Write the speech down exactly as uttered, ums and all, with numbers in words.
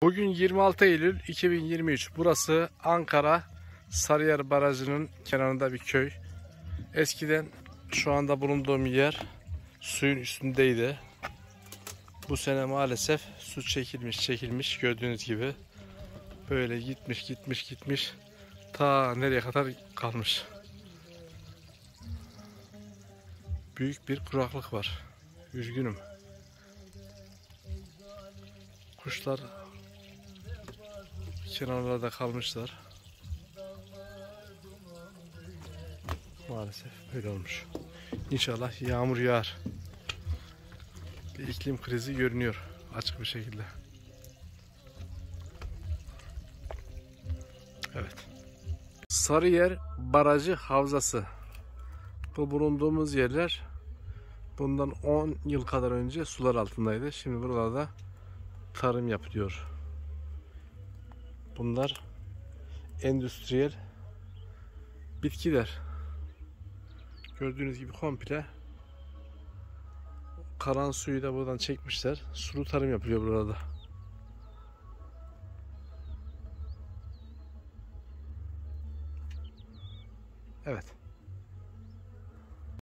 Bugün yirmi altı Eylül iki bin yirmi üç. Burası Ankara Sarıyer Barajı'nın kenarında bir köy. Eskiden şu anda bulunduğum yer suyun üstündeydi. Bu sene maalesef su çekilmiş çekilmiş gördüğünüz gibi. Böyle gitmiş gitmiş gitmiş. Ta nereye kadar kalmış. Büyük bir kuraklık var. Üzgünüm. Kuşlar kenarlarda kalmışlar. Maalesef böyle olmuş. İnşallah yağmur yağar. Bir iklim krizi görünüyor açık bir şekilde. Evet. Sarıyer Barajı Havzası. Bu bulunduğumuz yerler bundan on yıl kadar önce sular altındaydı. Şimdi buralarda tarım yapılıyor. Bunlar endüstriyel bitkiler. Gördüğünüz gibi komple kalan suyu da buradan çekmişler. Sulu tarım yapılıyor burada. Evet.